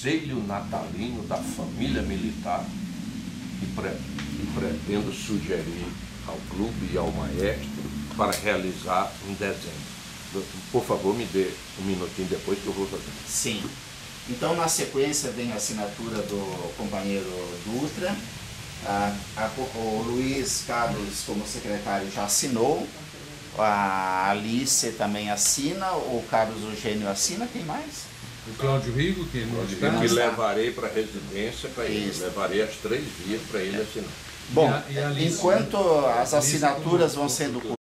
conselho natalino da família militar e pretendo sugerir ao clube e ao maestro para realizar em dezembro. Por favor, me dê um minutinho depois que eu vou fazer. Sim. Então, na sequência, vem a assinatura do companheiro Dutra. O Luiz Carlos, como secretário, já assinou. A Alice também assina. O Carlos Eugênio assina. Quem mais? O Cláudio Rigo, que não está. Que levarei para a residência para ele. Levarei as 3 vias para ele assinar. Bom, enquanto as assinaturas vão sendo